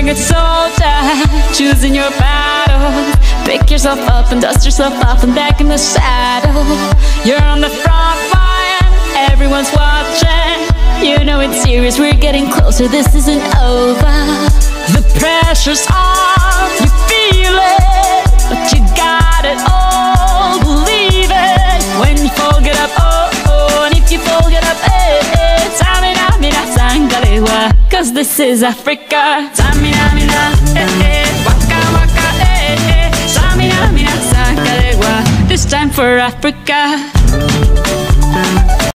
a good soldier, choosing your battle. Pick yourself up and dust yourself off and back in the saddle. You're on the front line, everyone's watching. You know it's serious, we're getting closer, this isn't over. The pressure's on, you feel it, but you got it all, believe it. When you fall, get up, oh, oh, and if you fall, get up, eh, eh. Samina, mina, sangalewa, cause this is Africa. Samina, mina, eh, eh, waka, waka, eh, eh. Samina, mina, sangalewa, this time for Africa.